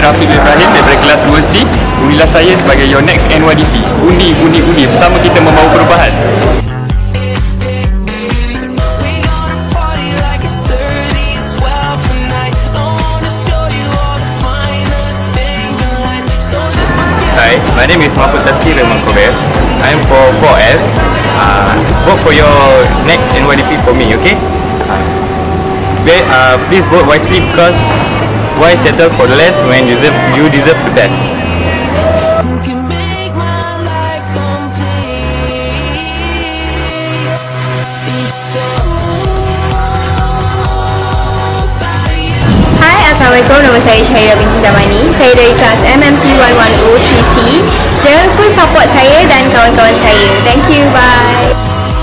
Rafiq Ibrahim daripada kelas 2C. Unilah saya sebagai your next NYDP. Undi bersama kita membawa perubahan. Hi, my name is KOMED. I'm for 4F. Vote for your next NYDP for me, okay? Please vote wisely, because why settle for less when you deserve the best? Hai, Assalamualaikum. Nama saya Syairah binti Zamani. Saya dari kelas MMC 110-3C. Jangan lupa support saya dan kawan-kawan saya. Thank you, bye.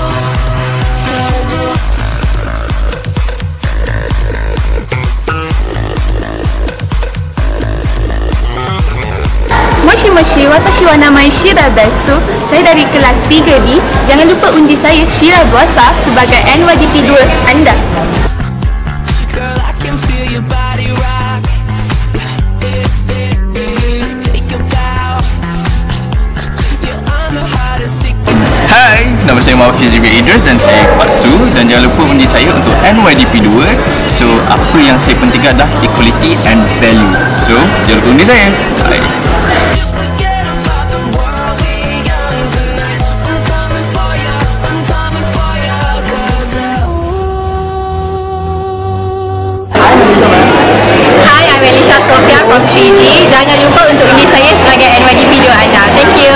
Moshi, watashi wa namai Shira desu. Saya dari kelas 3D. Jangan lupa undi saya Shira Dwasa sebagai NYDP 2 anda. Hai, nama saya Maufiz Idris dan saya part 2, dan jangan lupa undi saya untuk NYDP 2. So, apa yang saya pentingkan adalah equality and value. So, jangan lupa undi saya. Bye. From 3G. Jangan lupa untuk undi saya sebagai NYDP 2 anda. Thank you.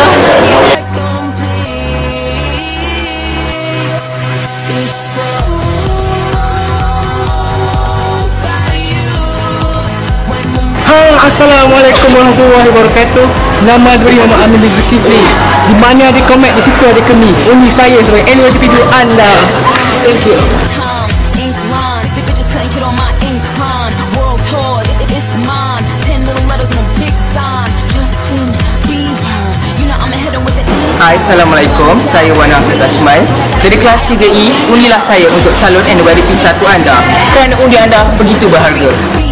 Assalamualaikum warahmatullahi wabarakatuh. Nama diri Muhammad Amin bin Zulkifli. Di mana ada komen, di situ ada kami. Undi saya sebagai NYDP 2 anda. Thank you. Assalamualaikum, saya Wan Hafiz Ashmal dari kelas 3E. Undilah saya untuk calon NYDP 1 anda, kerana undi anda begitu berharga.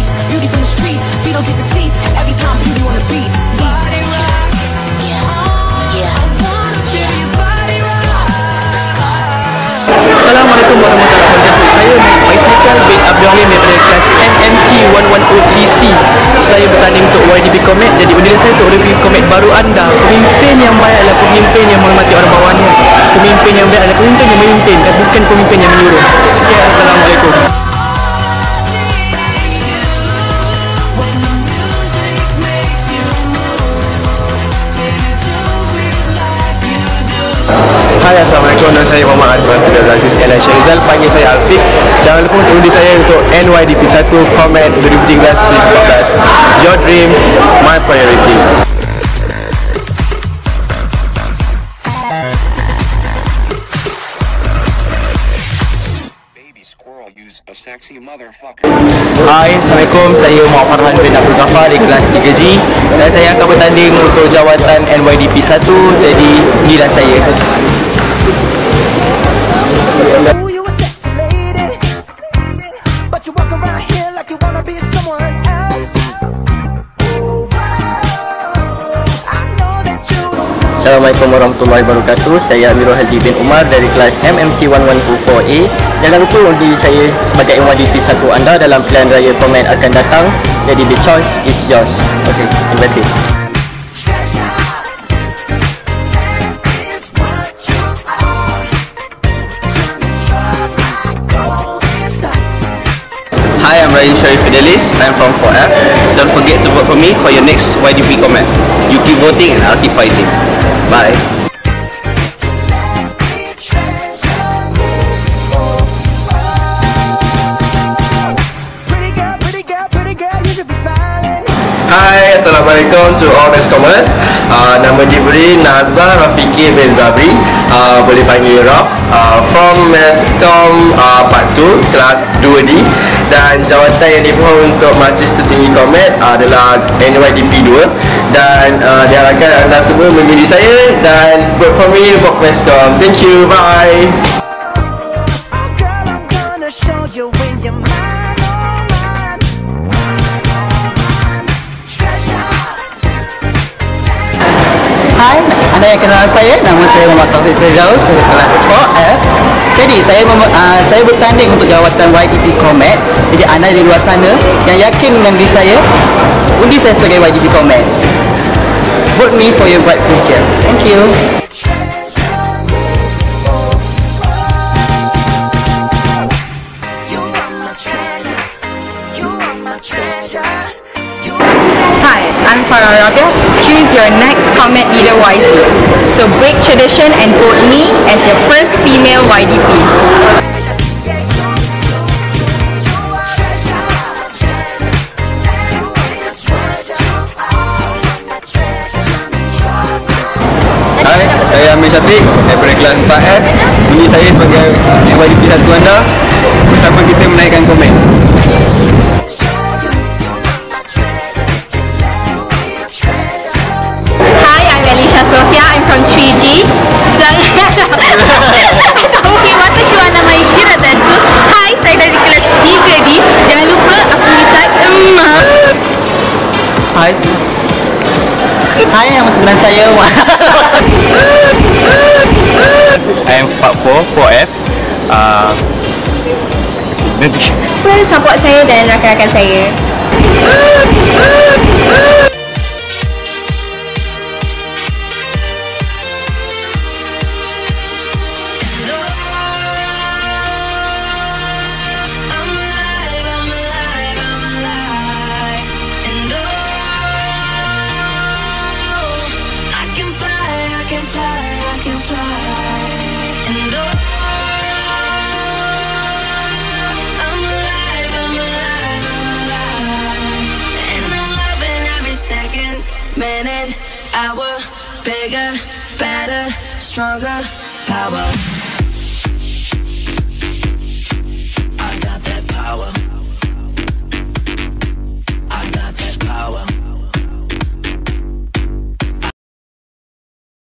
Assalamualaikum warahmatullahi wabarakatuh. Saya Melaka bin Abdul Halim daripada kelas MMC 110-3C. Saya bertanding untuk YDP KOMED. Jadi undilah saya untuk YDP KOMED baru anda. Pemimpin yang baik adalah pemimpin yang menghormati orang bawahnya. Pemimpin yang baik adalah pemimpin yang memimpin dan bukan pemimpin yang menyuruh. Sekian, Assalamualaikum. Hai, Assalamualaikum. Nama saya Muhammad Fidel Aziz Ella Syarizal. Panggil saya Alfiq. Jangan lupa untuk undi saya untuk NYDP 1 KOMED 2013-2014. Your dreams, my priority. Hai, Assalamualaikum. Saya Muhammad Farhan bin Abdul Ghaffar dari kelas 3G. Dan saya akan bertanding untuk jawatan NYDP 1. Jadi, inilah saya. Assalamualaikum warahmatullahi wabarakatuh. Saya Amirul Haji bin Umar dari kelas MMC 1124A. Jangan lupa undi saya sebagai NYDP 1 anda dalam pilihan raya KOMED akan datang. Jadi the choice is yours. Okey, terima kasih. Hi, I'm Ryan Sharif Fidelis. I'm from 4F. Don't forget to vote for me for your next YDP KOMED. You keep voting and I'll keep fighting. Bye. Hai, Assalamualaikum to all MassCommers. Nama diberi Nazar Rafiki bin Zabri. Boleh panggil Raf. From MassComm part 2, kelas 2D. Dan jawatan yang diperlukan untuk majlis tertinggi KOMED adalah NYDP 2. Dan diharapkan anda semua memilih saya dan vote for me for MassComm. Thank you, bye. Treasure anda yang kenal saya, nama saya Melaka saya kelas 4F. Jadi saya bertanding untuk jawatan YDP KOMED. Jadi anda di luar sana yang yakin dengan diri saya, undi saya sebagai YDP KOMED. Vote me for your bright future. Thank you. Hi, I'm Farah Rabia. Choose your next KOMED leader wisely. So break tradition and vote me as your first female YDP. Hai, saya Amir Syafiq daripada kelas 4F. Undi saya sebagai YDP 1 anda. Bersama kita menaikkan KOMED. I'm from 3G. Hai, saya dari kelas 3D. Jangan lupa aku misal Hai, nama sebenar saya I am part 4F. support saya dan rakan-rakan saya. Minute, hour, bigger, better, stronger, power.